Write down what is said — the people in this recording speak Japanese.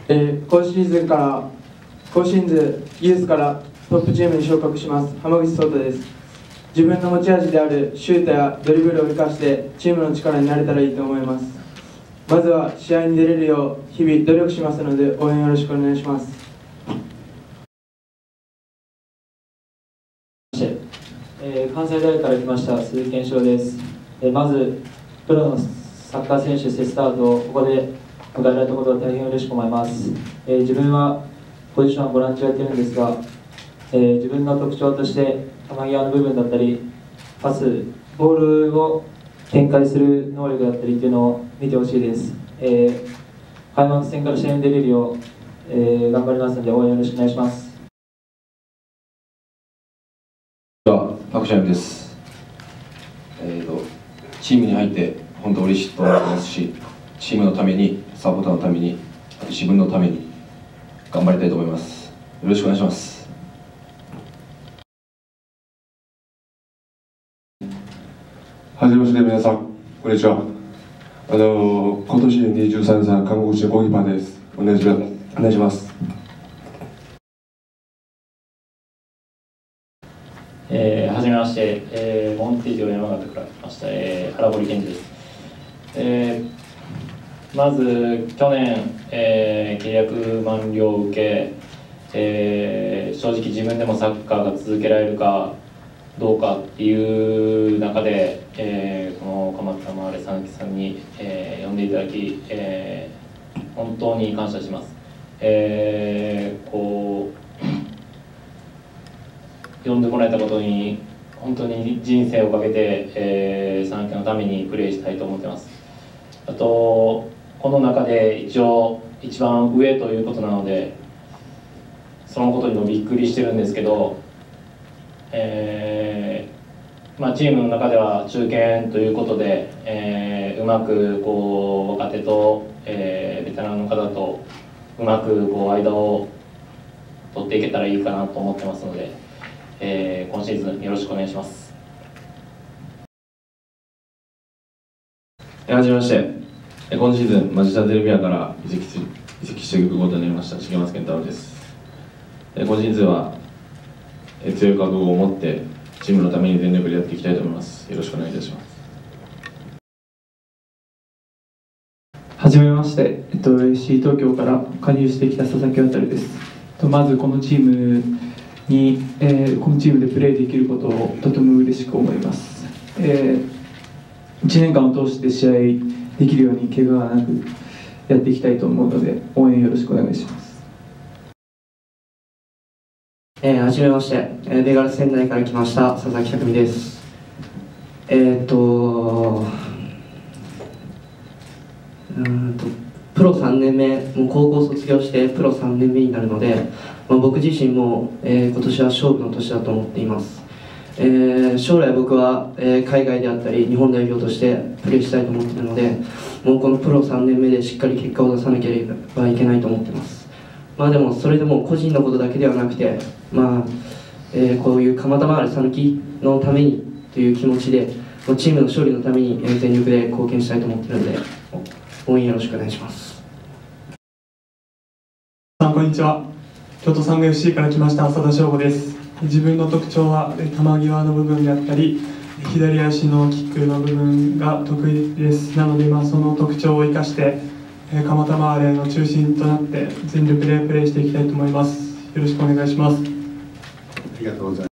今シーズンユースからトップチームに昇格します浜口壮太です。自分の持ち味であるシュートやドリブルを生かしてチームの力になれたらいいと思います。まずは試合に出れるよう日々努力しますので応援よろしくお願いします。 関西大学から来ました鈴木健志郎です。まずプロのサッカー選手セスタートをここで迎えられたことは大変嬉しく思います。自分はポジションはボランチをやっているんですが、自分の特徴として球際の部分だったりパス、ボールを展開する能力だったりというのを見てほしいです。開幕戦から試合に出れるよう、頑張りますので応援よろしくお願いします。 パクチャミです。チームに入って本当嬉しいと思いますし、チームのために、サポーターのために、あと自分のために頑張りたいと思います。よろしくお願いします。 はじめまして、皆さん、こんにちは。今年23歳、韓国人ゴーキーパーです。お願いします。 はじめまして、モンティジョ山形から来ました、原堀健二です。まず去年、契約満了を受け、正直自分でもサッカーが続けられるかどうかっていう中で、この鎌田マーレ讃岐さんに、呼んでいただき、本当に感謝します。呼んでもらえたことに本当に人生をかけて、讃岐のためにプレーしたいと思ってます。あとこの中で一番上ということなのでそのことにもびっくりしてるんですけど、チームの中では中堅ということで、うまく若手と、ベテランの方とうまく間を取っていけたらいいかなと思ってますので、今シーズンよろしくお願いします。 はじめまして。今シーズンマジタデルビアから移籍していくことになりました重松健太郎です。今シーズンは強い覚悟を持ってチームのために全力でやっていきたいと思います。よろしくお願いいたします。 はじめまして、FC 東京から加入してきた佐々木航です。まずこのチームでプレーできることをとても嬉しく思います。1年間を通して試合できるように怪我がなくやっていきたいと思うので応援よろしくお願いします。 はじめまして、ベガル仙台から来ました佐々木匠です。プロ3年目、もう高校卒業してプロ3年目になるので、僕自身も、今年は勝負の年だと思っています。将来僕は、海外であったり日本代表としてプレーしたいと思っているので、もうこのプロ3年目でしっかり結果を出さなければいけないと思っています。でもそれでも個人のことだけではなくて、こういう鎌田マーレ讃岐のためにという気持ちでチームの勝利のために全力で貢献したいと思っているので応援よろしくお願いします。 こんにちは。京都サンガ FC から来ました浅田翔吾です。自分の特徴は球際の部分であったり左足のキックの部分が得意です。なのでその特徴を生かして鎌田マーレの中心となって全力でプレーしていきたいと思います。よろしくお願いします。 ありがとうございます。